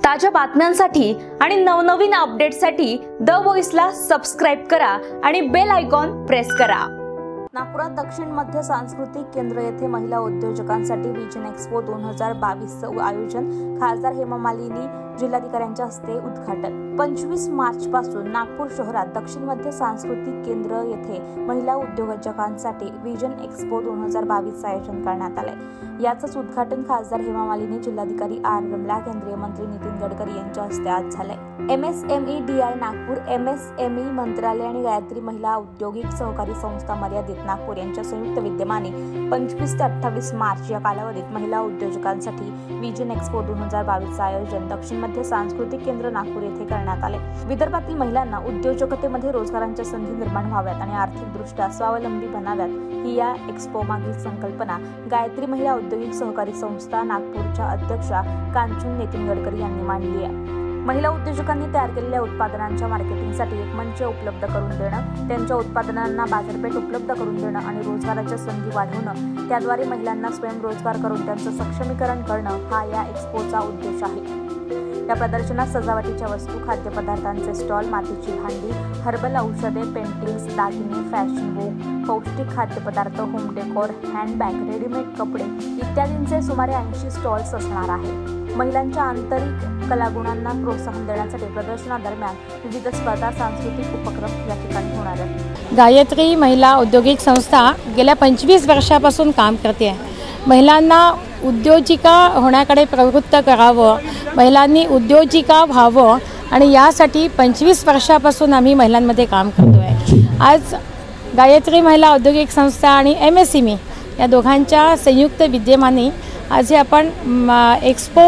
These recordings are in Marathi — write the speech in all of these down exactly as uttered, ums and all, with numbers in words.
ताज्या बातम्यांसाठी आणि नवनवीन अपडेट्ससाठी द व्हॉइसला सबस्क्राइब करा आणि बेल आयकॉन प्रेस करा। नागपुरात दक्षिण मध्य सांस्कृतिक केंद्र येथे महिला उद्योजकांसाठी विजन एक्सपो दोन हजार बावीस चं आयोजन खासदार हेमा मालिनी जिल्हाधिकाऱ्यांच्या हस्ते उद्घाटन। पंचवीस मार्च पासून नागपूर शहरात दक्षिण मध्य सांस्कृतिक केंद्र येथे महिला उद्योजकांसाठी विजन एक्सपो दोन हजार बावीस चं आयोजन करण्यात आले। याचंच उद्घाटन खासदार हेमा मालिनी, जिल्हाधिकारी आर विमला, केंद्रीय मंत्री नितीन गडकरी यांच्या हस्ते आज झाले। M S M E D I Nagpur, M S M E मंत्रालय आणि गायत्री महिला औद्योगिक सहकारी संस्था मर्यादित नागपूर यांच्या संयुक्त विद्यमाने पंचवीस ते अठ्ठावीस मार्च या कालावधीत महिला उद्योजकांसाठी विजन एक्सपो दोन हजार बावीस चे आयोजन दक्षिण मध्य सांस्कृतिक केंद्र नागपूर येथे करण्यात आले। विदर्भातील महिलांना उद्योजकतेमध्ये रोजगारांच्या संधी निर्माण व्हाव्यात आणि आर्थिकदृष्ट्या स्वावलंबी बनाव्यात ही या एक्सपो मागील संकल्पना गायत्री महिला औद्योगिक सहकारी संस्था नागपूरच्या अध्यक्षा कांचन नितीन गडकरी यांनी मांडली आहे। महिला उद्योजकांनी तयार केलेल्या उत्पादनांच्या मार्केटिंगसाठी एक मंच उपलब्ध करून देणं, त्यांच्या उत्पादनांना बाजारपेठ उपलब्ध करून देणं आणि रोजगाराच्या संधी वाढवणं, त्याद्वारे महिलांना स्वयंरोजगार करून त्यांचं सक्षमीकरण करणं हा या एक्सपोचा उद्देश आहे। या प्रदर्शनात सजावटीच्या वस्तू, खाद्यपदार्थांचे स्टॉल, मातीची भांडी, हर्बल औषधे, पेंटिंग्स, दागिने, फॅशन बुक, पौष्टिक खाद्यपदार्थ, होम डेकोर, हँडबॅग, रेडीमेड कपडे इत्यादींचे सुमारे ऐंशी स्टॉल्स असणार आहे। महिलांच्या आंतरिक कलागुणांना प्रोत्साहन देण्यासाठी प्रदर्शनादरम्यान विविध स्पर्धा, सांस्कृतिक उपक्रम या ठिकाणी होणार आहेत। गायत्री महिला औद्योगिक संस्था गेल्या पंचवीस वर्षापासून काम करते आहे। महिलांना उद्योजिका होण्याकडे प्रवृत्त करावं, महिलांनी उद्योजिका व्हावं आणि यासाठी पंचवीस वर्षापासून आम्ही महिलांमध्ये काम करतो आहे। आज गायत्री महिला औद्योगिक संस्था आणि एम एस एम ई या दोघांच्या संयुक्त विद्यमाने आज हे आपण expo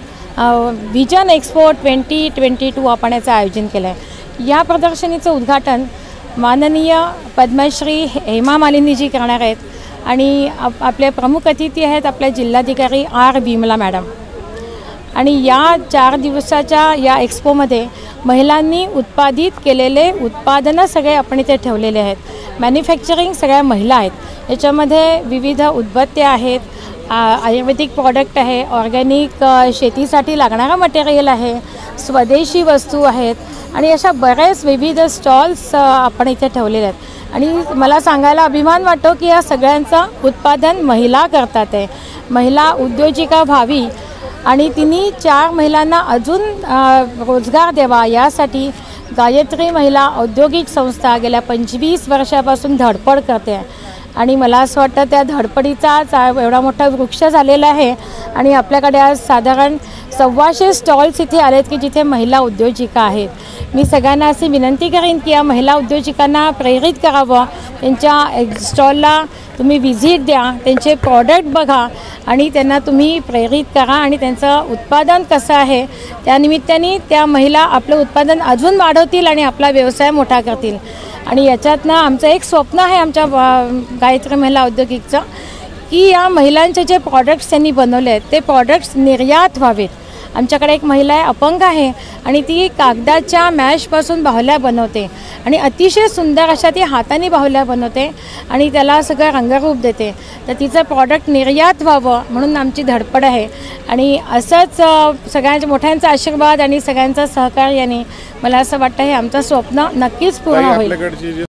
vision expo twenty twenty two आपण याचं आयोजन केलं आहे। या प्रदर्शनीचं उद्घाटन माननीय पद्मश्री हेमा मालिनीजी करणार आहेत आणि आप आपले प्रमुख अतिथी आहेत आपले जिल्हाधिकारी आर विमला मॅडम। आणि या चार दिवसाच्या या एक्सपोमध्ये महिलांनी उत्पादित केलेले उत्पादनं सगळे आपण इथे ठेवलेले आहेत। मॅन्युफॅक्चरिंग सगळ्या महिला आहेत। याच्यामध्ये विविध उदबत्त्या आहेत, आयुर्वेदिक प्रॉडक्ट आहे, ऑर्गॅनिक शेतीसाठी लागणारा मटेरियल आहे, स्वदेशी वस्तू आहेत आणि अशा बरेच विविध स्टॉल्स आपण इथे ठेवलेले आहेत। आणि मला सांगायला अभिमान वाटतो की या सगळ्यांचं उत्पादन महिला करतात आहे। महिला उद्योजिका व्हावी आणि तिने चार महिलांना अजून रोजगार द्यावा यासाठी गायत्री महिला औद्योगिक संस्था गेल्या पंचवीस वर्षापासून धडपड करते आहे। आणि मला असं वाटतं त्या धडपडीचाच एवढा मोठा वृक्ष झालेला आहे आणि आपल्याकडे आज साधारण सव्वाशे स्टॉल्स इथे आलेत की जिथे महिला उद्योजिका आहेत। मी सगळ्यांना अशी विनंती करेन की या महिला उद्योजिकांना प्रेरित करावं, त्यांच्या स्टॉलला तुम्ही व्हिजिट द्या, त्यांचे प्रॉडक्ट बघा आणि त्यांना तुम्ही प्रेरित करा आणि त्यांचं उत्पादन कसं आहे त्यानिमित्ताने त्या महिला आपलं उत्पादन अजून वाढवतील आणि आपला व्यवसाय मोठा करतील। आणि याच्यातनं आमचं एक स्वप्न आहे आमच्या गायत्री महिला औद्योगिकचं की या महिलांचे जे प्रॉडक्ट्स त्यांनी बनवले आहेत ते प्रॉडक्ट्स निर्यात व्हावेत। आमच्याकडे एक महिला आहे, अपंग आहे आणि ती कागदाच्या मॅशपासून बाहुल्या बनवते आणि अतिशय सुंदर अशा ती हाताने बाहुल्या बनवते आणि त्याला सगळं रंगरूप देते। तर तिचं प्रॉडक्ट निर्यात व्हावं म्हणून आमची धडपड आहे आणि असंच सगळ्यांच्या मोठ्यांचा आशीर्वाद आणि सगळ्यांचा सहकार्याने मला असं वाटतं हे आमचं स्वप्न नक्कीच पूर्ण होईल।